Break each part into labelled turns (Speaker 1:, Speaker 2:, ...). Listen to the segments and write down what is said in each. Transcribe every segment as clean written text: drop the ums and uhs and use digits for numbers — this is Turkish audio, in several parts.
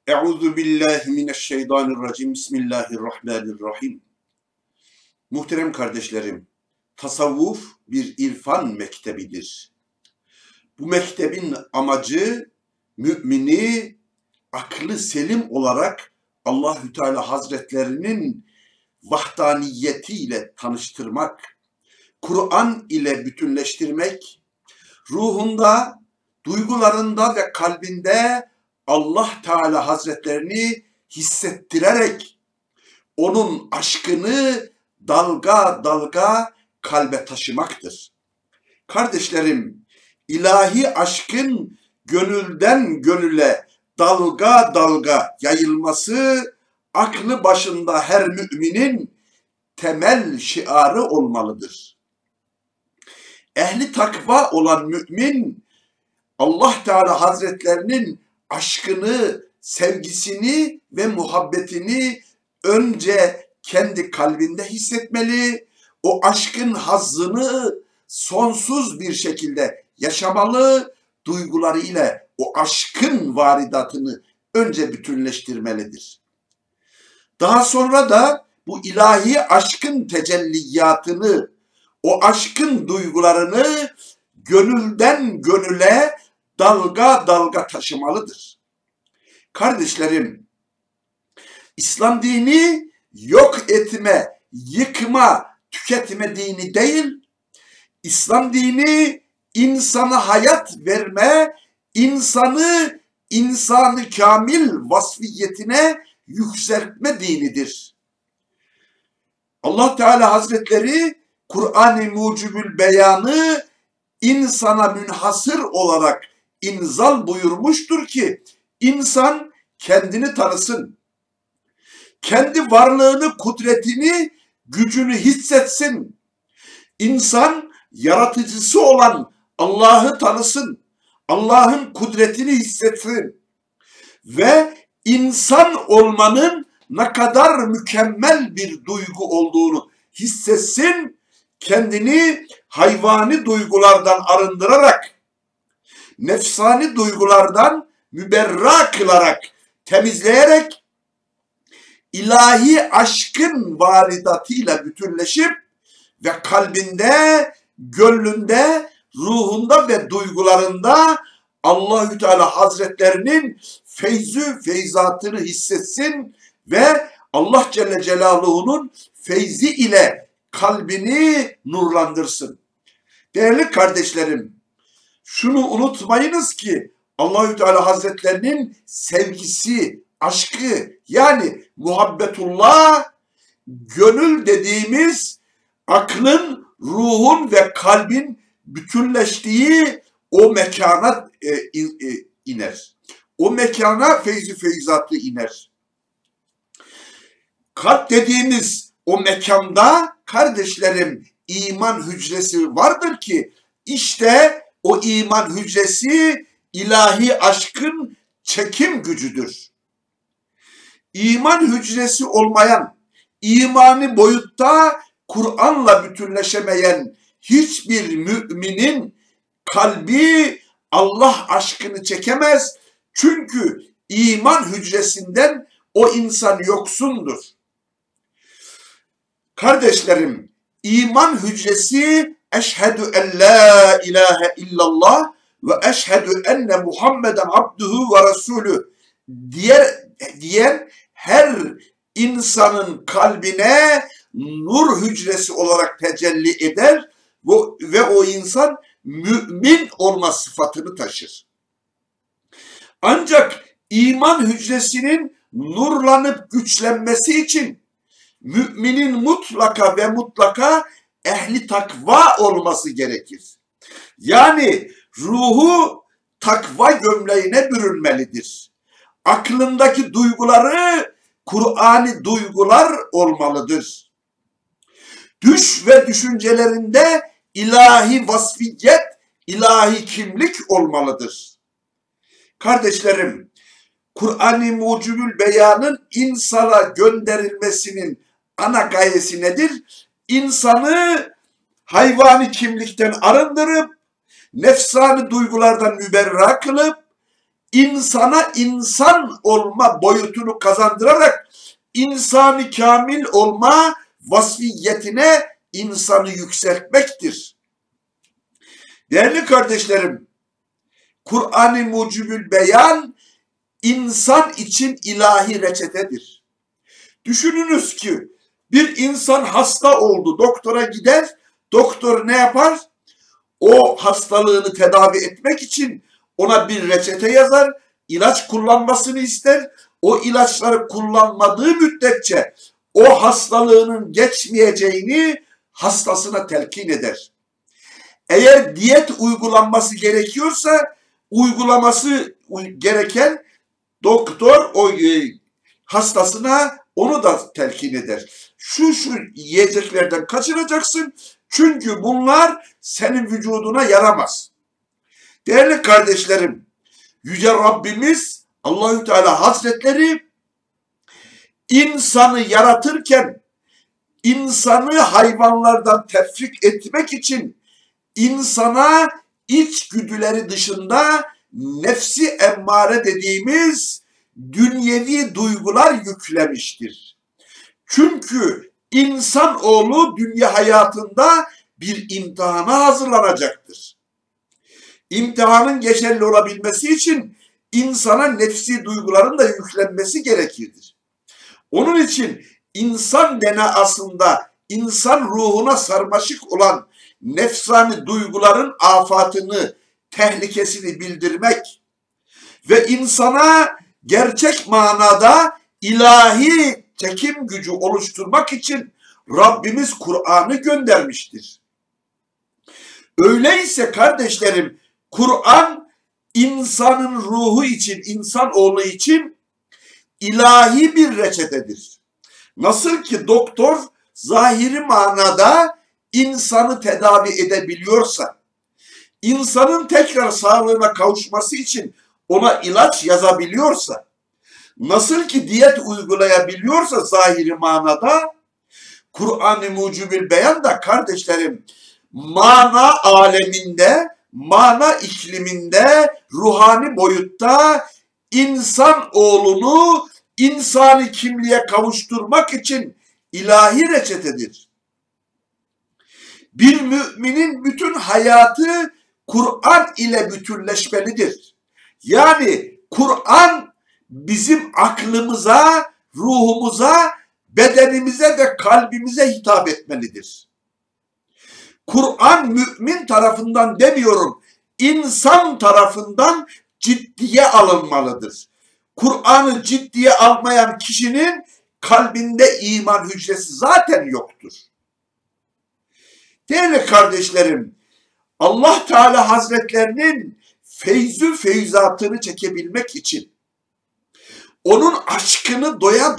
Speaker 1: Euzu billahi mineşşeytanirracim. Bismillahirrahmanirrahim. Muhterem kardeşlerim, tasavvuf bir irfan mektebidir. Bu mektebin amacı mümini aklı selim olarak Allahü Teala Hazretlerinin vahdaniyetiyle tanıştırmak, Kur'an ile bütünleştirmek, ruhunda, duygularında ve kalbinde Allah Teala Hazretlerini hissettirerek onun aşkını dalga dalga kalbe taşımaktır. Kardeşlerim, ilahi aşkın gönülden gönüle dalga dalga yayılması aklı başında her müminin temel şiarı olmalıdır. Ehli takva olan mümin Allah Teala Hazretlerinin aşkını, sevgisini ve muhabbetini önce kendi kalbinde hissetmeli, o aşkın hazzını sonsuz bir şekilde yaşamalı, duygularıyla o aşkın varidatını önce bütünleştirmelidir. Daha sonra da bu ilahi aşkın tecelliyatını, o aşkın duygularını gönülden gönüle dalga dalga taşımalıdır. Kardeşlerim, İslam dini yok etme, yıkma, tüketme dini değil, İslam dini insana hayat verme, insanı kamil vasfiyetine yükseltme dinidir. Allah Teala Hazretleri Kur'an-ı Mucibül Beyan'ı insana münhasır olarak inzal buyurmuştur ki insan kendini tanısın, kendi varlığını, kudretini, gücünü hissetsin. İnsan yaratıcısı olan Allah'ı tanısın, Allah'ın kudretini hissetsin ve insan olmanın ne kadar mükemmel bir duygu olduğunu hissetsin, kendini hayvani duygulardan arındırarak, nefsani duygulardan müberra kılarak, temizleyerek, ilahi aşkın varidatıyla bütünleşip ve kalbinde, gönlünde, ruhunda ve duygularında Allahü Teala Hazretlerinin feyzatını hissetsin ve Allah Celle Celaluhu'nun feyzi ile kalbini nurlandırsın. Değerli kardeşlerim, şunu unutmayınız ki Allahü Teala Hazretlerinin sevgisi, aşkı yani muhabbetullah, gönül dediğimiz aklın, ruhun ve kalbin bütünleştiği o mekana iner. O mekana feyzatı iner. Kalp dediğimiz o mekanda kardeşlerim iman hücresi vardır ki işte o iman hücresi ilahi aşkın çekim gücüdür. İman hücresi olmayan, imani boyutta Kur'an'la bütünleşemeyen hiçbir müminin kalbi Allah aşkını çekemez. Çünkü iman hücresinden o insan yoksundur. Kardeşlerim, iman hücresi eşhedü en la ilahe illallah ve eşhedü enne Muhammeden abduhu ve resulü diyen her insanın kalbine nur hücresi olarak tecelli eder ve o insan mümin olma sıfatını taşır. Ancak iman hücresinin nurlanıp güçlenmesi için müminin mutlaka ve mutlaka ehli takva olması gerekir. Yani ruhu takva gömleğine bürünmelidir. Aklındaki duyguları Kur'ani duygular olmalıdır. Düş ve düşüncelerinde ilahi vasfiyet, ilahi kimlik olmalıdır. Kardeşlerim, Kur'an-ı Mucibül Beyan'ın insana gönderilmesinin ana gayesi nedir? İnsanı hayvani kimlikten arındırıp, nefsani duygulardan müberra kılıp, insana insan olma boyutunu kazandırarak insanı kamil olma vasfiyetine insanı yükseltmektir. Değerli kardeşlerim, Kur'an-ı Mucibül Beyan insan için ilahi reçetedir. Düşününüz ki bir insan hasta oldu, doktora gider, doktor ne yapar? O hastalığını tedavi etmek için ona bir reçete yazar, ilaç kullanmasını ister. O ilaçları kullanmadığı müddetçe o hastalığının geçmeyeceğini hastasına telkin eder. Eğer diyet uygulanması gerekiyorsa uygulaması gereken doktor o hastasına onu da telkin eder. Şu yiyeceklerden kaçınacaksın çünkü bunlar senin vücuduna yaramaz. Değerli kardeşlerim, Yüce Rabbimiz Allahü Teala Hazretleri insanı yaratırken insanı hayvanlardan tefrik etmek için insana içgüdüleri dışında nefsi emmare dediğimiz dünyevi duygular yüklemiştir. Çünkü insanoğlu dünya hayatında bir imtihana hazırlanacaktır. İmtihanın geçerli olabilmesi için insana nefsi duyguların da yüklenmesi gerekirdir. Onun için insan DNA'sında insan ruhuna sarmaşık olan nefsani duyguların afatını, tehlikesini bildirmek ve insana gerçek manada ilahi çekim gücü oluşturmak için Rabbimiz Kur'an'ı göndermiştir. Öyleyse kardeşlerim, Kur'an insanın ruhu için, insanoğlu için ilahi bir reçetedir. Nasıl ki doktor zahiri manada insanı tedavi edebiliyorsa, insanın tekrar sağlığına kavuşması için ona ilaç yazabiliyorsa, nasıl ki diyet uygulayabiliyorsa zahiri manada, Kur'an-ı Mucibül Beyan da kardeşlerim, mana aleminde, mana ikliminde, ruhani boyutta insan oğlunu insani kimliğe kavuşturmak için ilahi reçetedir. Bir müminin bütün hayatı Kur'an ile bütünleşmelidir. Yani Kur'an bizim aklımıza, ruhumuza, bedenimize ve kalbimize hitap etmelidir. Kur'an mümin tarafından demiyorum, insan tarafından ciddiye alınmalıdır. Kur'an'ı ciddiye almayan kişinin kalbinde iman hücresi zaten yoktur. Değerli kardeşlerim, Allah Teala Hazretlerinin feyzü feyzatını çekebilmek için, onun aşkını doya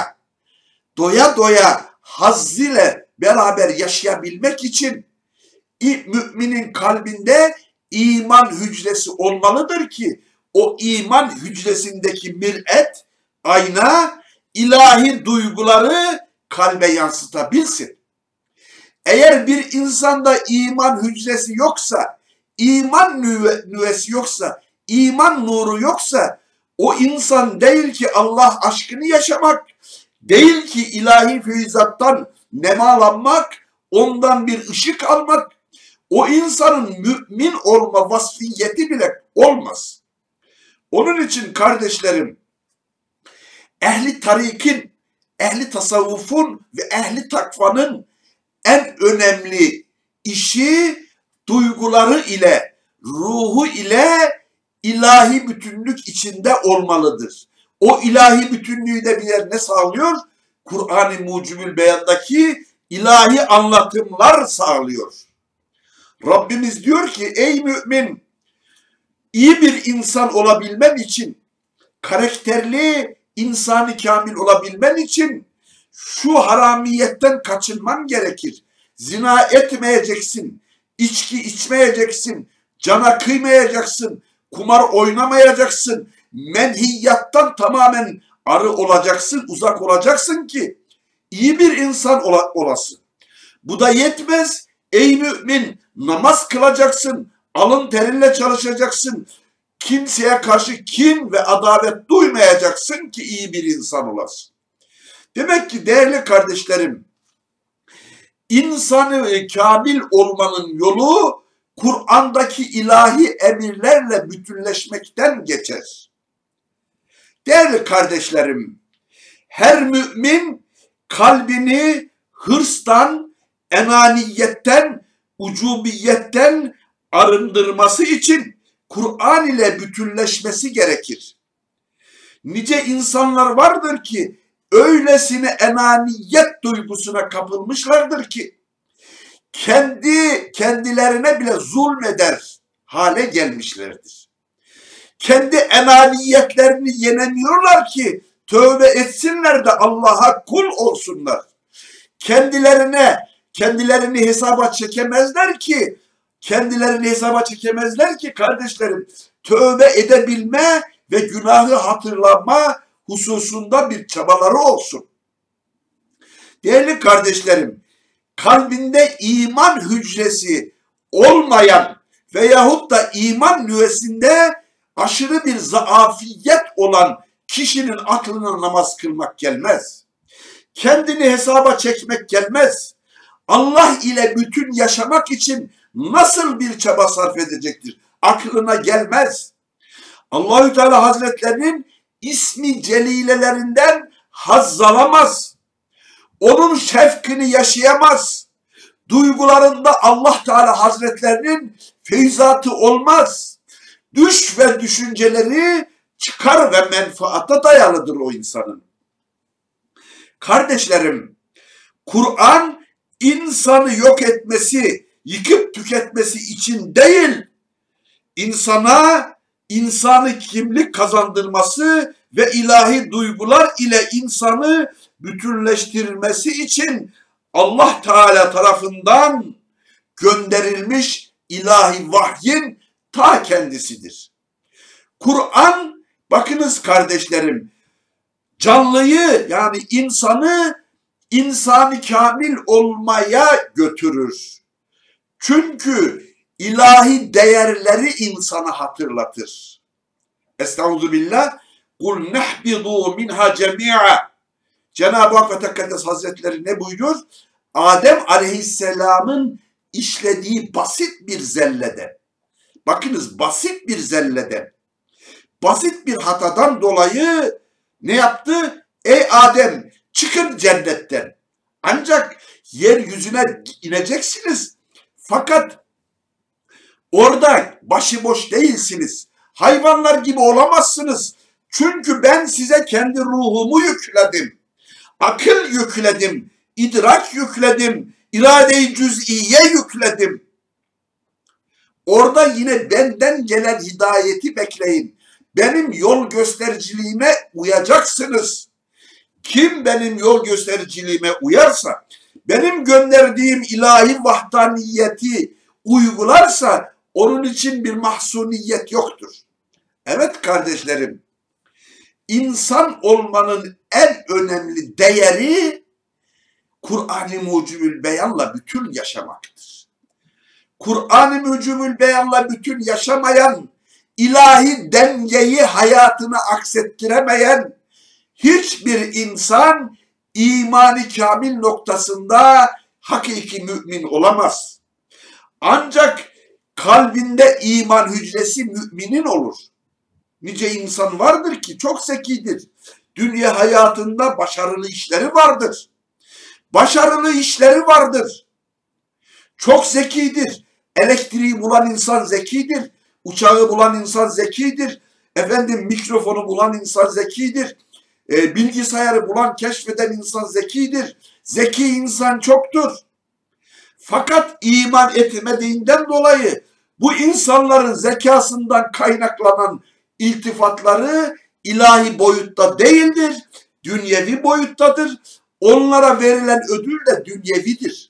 Speaker 1: doya haz ile beraber yaşayabilmek için müminin kalbinde iman hücresi olmalıdır ki o iman hücresindeki mir'et, ayna, ilahi duyguları kalbe yansıtabilsin. Eğer bir insanda iman hücresi yoksa, iman nüvesi yoksa, iman nuru yoksa, o insan değil ki Allah aşkını yaşamak, değil ki ilahi feyzattan nemalanmak, ondan bir ışık almak, o insanın mümin olma vasfiyeti bile olmaz. Onun için kardeşlerim, ehli tarikin, ehli tasavvufun ve ehli takvanın en önemli işi duyguları ile, ruhu ile ilahi bütünlük içinde olmalıdır. O ilahi bütünlüğü de bir yer ne sağlıyor? Kur'an-ı Mucibül Beyan'daki ilahi anlatımlar sağlıyor. Rabbimiz diyor ki ey mümin, iyi bir insan olabilmen için, karakterli, insani kamil olabilmen için şu haramiyetten kaçınman gerekir. Zina etmeyeceksin, içki içmeyeceksin, cana kıymayacaksın, kumar oynamayacaksın, menhiyattan tamamen arı olacaksın, uzak olacaksın ki iyi bir insan olasın. Bu da yetmez. Ey mümin, namaz kılacaksın, alın terinle çalışacaksın, Kimseye karşı kin ve adalet duymayacaksın ki iyi bir insan olasın. Demek ki değerli kardeşlerim, insanı kamil olmanın yolu Kur'an'daki ilahi emirlerle bütünleşmekten geçer. Değerli kardeşlerim, her mümin kalbini hırstan, enaniyetten, ucubiyetten arındırması için Kur'an ile bütünleşmesi gerekir. Nice insanlar vardır ki öylesine enaniyet duygusuna kapılmışlardır ki kendilerine bile zulmeder hale gelmişlerdir. Kendi enaniyetlerini yenemiyorlar ki tövbe etsinler de Allah'a kul olsunlar. Kendilerini hesaba çekemezler ki kardeşlerim, tövbe edebilme ve günahı hatırlama hususunda bir çabaları olsun. Değerli kardeşlerim, kalbinde iman hücresi olmayan veyahut da iman nüvesinde aşırı bir zaafiyet olan kişinin aklına namaz kılmak gelmez. Kendini hesaba çekmek gelmez. Allah ile bütün yaşamak için nasıl bir çaba sarf edecektir? Aklına gelmez. Allahü Teala Hazretlerinin ismi celilelerinden haz alamaz. Onun şefkini yaşayamaz. Duygularında Allah Teala Hazretlerinin feyzatı olmaz. Düş ve düşünceleri çıkar ve menfaata dayalıdır o insanın. Kardeşlerim, Kur'an insanı yok etmesi, yıkıp tüketmesi için değil, insanı kimlik kazandırması ve ilahi duygular ile insanı bütünleştirmesi için Allah Teala tarafından gönderilmiş ilahi vahyin ta kendisidir. Kur'an, bakınız kardeşlerim, canlıyı yani insanı kamil olmaya götürür. Çünkü ilahi değerleri insana hatırlatır. Estağfirullah. Kul nehbidu minha cemi'a. Cenab-ı Hak ve Tekaddes Hazretleri ne buyuruyor? Adem Aleyhisselam'ın işlediği basit bir zelleden. Bakınız, basit bir zelleden. Basit bir hatadan dolayı ne yaptı? Ey Adem, çıkın cennetten. Ancak yeryüzüne ineceksiniz. Fakat orada başıboş değilsiniz. Hayvanlar gibi olamazsınız. Çünkü ben size kendi ruhumu yükledim. Akıl yükledim. İdrak yükledim. İrade-i cüz'iye yükledim. Orada yine benden gelen hidayeti bekleyin. Benim yol göstericiliğime uyacaksınız. Kim benim yol göstericiliğime uyarsa, benim gönderdiğim ilahi vahdaniyeti uygularsa onun için bir mahsuniyet yoktur. Evet kardeşlerim, insan olmanın en önemli değeri Kur'an-ı Mucibül Beyan'la bütün yaşamaktır. Kur'an-ı Mucibül Beyan'la bütün yaşamayan, ilahi dengeyi hayatına aksettiremeyen hiçbir insan imani kamil noktasında hakiki mümin olamaz. Ancak kalbinde iman hücresi müminin olur. Nice insan vardır ki çok zekidir. Dünya hayatında başarılı işleri vardır. Çok zekidir. Elektriği bulan insan zekidir. Uçağı bulan insan zekidir. Mikrofonu bulan insan zekidir. Bilgisayarı bulan, keşfeden insan zekidir. Zeki insan çoktur. Fakat iman etmediğinden dolayı bu insanların zekasından kaynaklanan iltifatları ilahi boyutta değildir, dünyevi boyuttadır. Onlara verilen ödül de dünyevidir.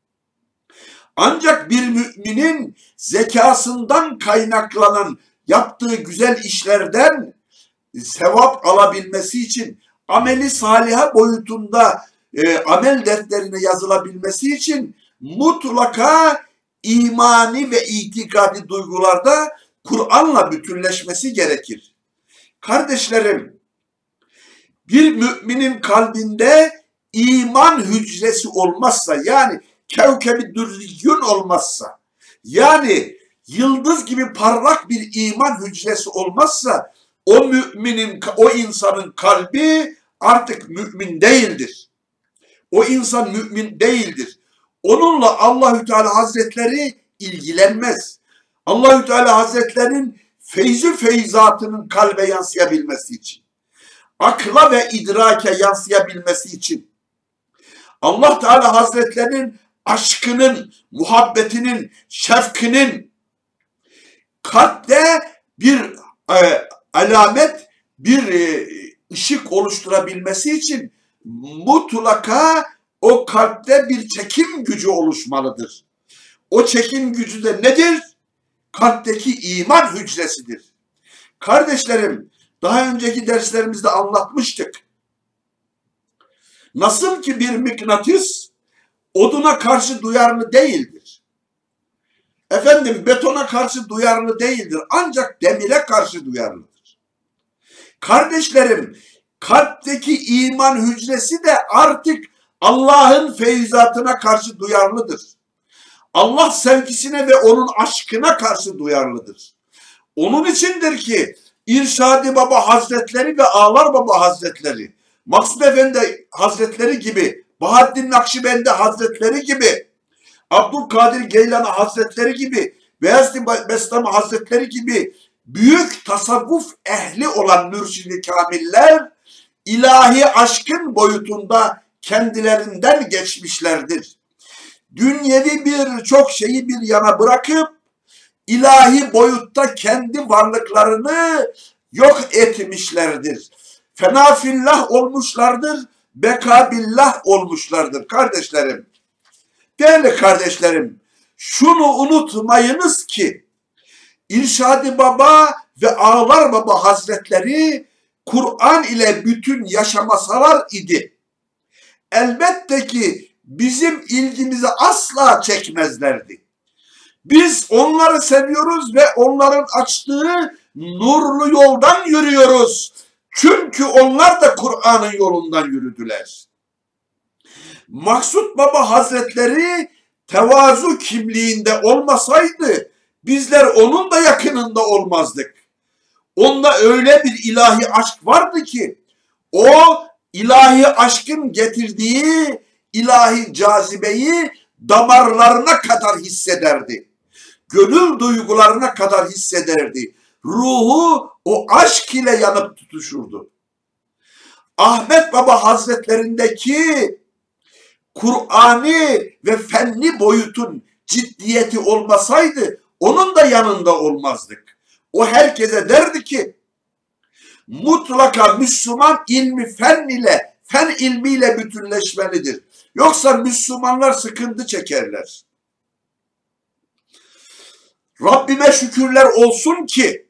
Speaker 1: Ancak bir müminin zekasından kaynaklanan yaptığı güzel işlerden sevap alabilmesi için, ameli saliha boyutunda amel defterine yazılabilmesi için mutlaka imani ve itikadi duygularda Kur'an'la bütünleşmesi gerekir. Kardeşlerim, bir müminin kalbinde iman hücresi olmazsa, yani kevkebi dürriyün olmazsa, yani yıldız gibi parlak bir iman hücresi olmazsa, o müminin, o insanın kalbi artık mümin değildir. O insan mümin değildir. Onunla Allahü Teala Hazretleri ilgilenmez. Allahü Teala Hazretlerinin feyzü feyzatının kalbe yansıyabilmesi için, akla ve idrake yansıyabilmesi için, Allah Teala Hazretlerinin aşkının, muhabbetinin, şefkinin kalpte bir alamet, bir ışık oluşturabilmesi için mutlaka o kalpte bir çekim gücü oluşmalıdır. O çekim gücü de nedir? Kalpteki iman hücresidir. Kardeşlerim, daha önceki derslerimizde anlatmıştık. Nasıl ki bir mıknatıs oduna karşı duyarlı değildir. Efendim, betona karşı duyarlı değildir. Ancak demire karşı duyarlıdır. Kardeşlerim, kalpteki iman hücresi de artık Allah'ın feyzatına karşı duyarlıdır. Allah sevgisine ve onun aşkına karşı duyarlıdır. Onun içindir ki İrşad-ı Baba Hazretleri ve Ağlar Baba Hazretleri, Maksud Efendi Hazretleri gibi, Bahaddin Nakşibendi Hazretleri gibi, Abdülkadir Geylani Hazretleri gibi, Beyazıt Bestami Hazretleri gibi büyük tasavvuf ehli olan mürşid-i kamiller ilahi aşkın boyutunda kendilerinden geçmişlerdir. Dünyevi birçok şeyi bir yana bırakıp ilahi boyutta kendi varlıklarını yok etmişlerdir. Fena fillah olmuşlardır, beka billah olmuşlardır kardeşlerim. Değerli kardeşlerim, şunu unutmayınız ki İrşad-ı Baba ve Ağlar Baba Hazretleri Kur'an ile bütün yaşamasalar idi, elbette ki bizim ilgimizi asla çekmezlerdi. Biz onları seviyoruz ve onların açtığı nurlu yoldan yürüyoruz. Çünkü onlar da Kur'an'ın yolundan yürüdüler. Maksud Baba Hazretleri tevazu kimliğinde olmasaydı bizler onun da yakınında olmazdık. Onda öyle bir ilahi aşk vardı ki o ilahi aşkın getirdiği ilahi cazibeyi damarlarına kadar hissederdi. Gönül duygularına kadar hissederdi. Ruhu o aşk ile yanıp tutuşurdu. Ahmet Baba Hazretlerindeki Kur'ani ve fenni boyutun ciddiyeti olmasaydı onun da yanında olmazdık. O herkese derdi ki mutlaka Müslüman ilmi fen ilmiyle bütünleşmelidir. Yoksa Müslümanlar sıkıntı çekerler. Rabbime şükürler olsun ki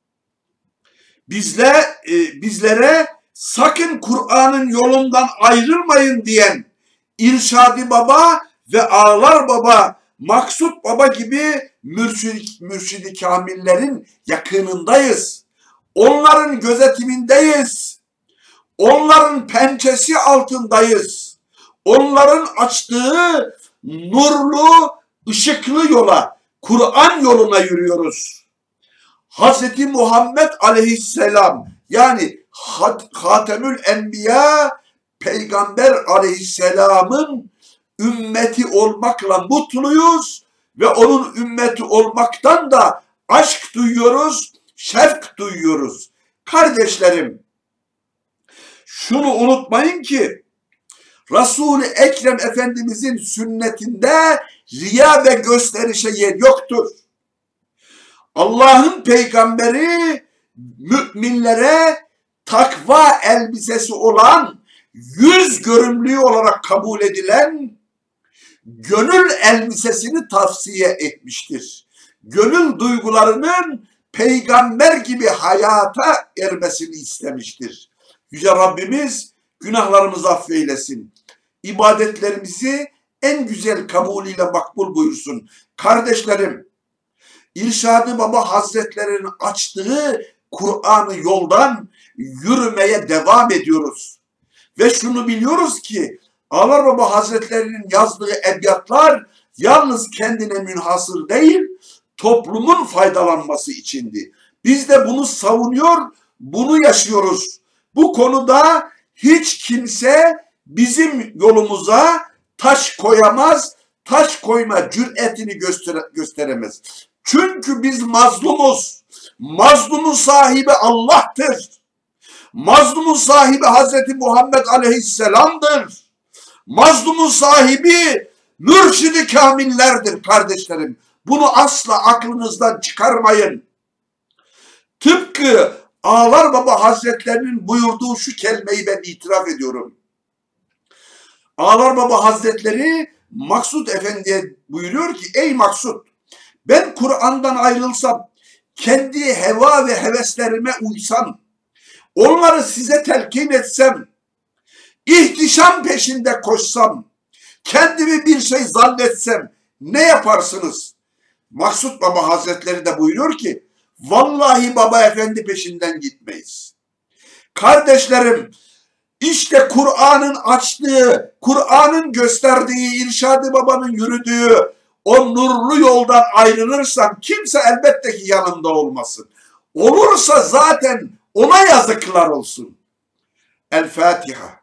Speaker 1: bizlere sakın Kur'an'ın yolundan ayrılmayın diyen İrşad-ı Baba ve Ağlar Baba, Maksud Baba gibi mürşid-i kamillerin yakınındayız. Onların gözetimindeyiz. Onların pençesi altındayız. Onların açtığı nurlu, ışıklı yola, Kur'an yoluna yürüyoruz. Hazreti Muhammed Aleyhisselam, yani Hatemül Enbiya Peygamber Aleyhisselam'ın ümmeti olmakla mutluyuz ve onun ümmeti olmaktan da aşk duyuyoruz, şevk duyuyoruz. Kardeşlerim, şunu unutmayın ki Resul-i Ekrem Efendimizin sünnetinde riya ve gösterişe yer yoktur. Allah'ın peygamberi müminlere takva elbisesi olan, yüz görümlüğü olarak kabul edilen gönül elbisesini tavsiye etmiştir. Gönül duygularının peygamber gibi hayata ermesini istemiştir. Yüce Rabbimiz günahlarımızı affeylesin. İbadetlerimizi en güzel kabulüyle makbul buyursun. Kardeşlerim, İrşad-ı Baba Hazretleri'nin açtığı Kur'an-ı yoldan yürümeye devam ediyoruz. Ve şunu biliyoruz ki Ağlar Baba Hazretleri'nin yazdığı edyatlar yalnız kendine münhasır değil, toplumun faydalanması içindi. Biz de bunu savunuyor, bunu yaşıyoruz. Bu konuda hiç kimse bizim yolumuza taş koyamaz, taş koyma cüretini gösteremez. Çünkü biz mazlumuz. Mazlumun sahibi Allah'tır. Mazlumun sahibi Hazreti Muhammed Aleyhisselam'dır. Mazlumun sahibi mürşid-i kamillerdir kardeşlerim. Bunu asla aklınızdan çıkarmayın. Tıpkı Ağlar Baba Hazretlerinin buyurduğu şu kelimeyi ben itiraf ediyorum. Ağlar Baba Hazretleri Maksud Efendi'ye buyuruyor ki, ey Maksud, ben Kur'an'dan ayrılsam, kendi heva ve heveslerime uysam, onları size telkin etsem, ihtişam peşinde koşsam, kendimi bir şey zannetsem ne yaparsınız? Maksud Baba Hazretleri de buyuruyor ki, vallahi Baba Efendi peşinden gitmeyiz. Kardeşlerim, işte Kur'an'ın açtığı, Kur'an'ın gösterdiği, İrşad-ı Baba'nın yürüdüğü o nurlu yoldan ayrılırsam kimse elbette ki yanımda olmasın. Olursa zaten ona yazıklar olsun. El Fatiha.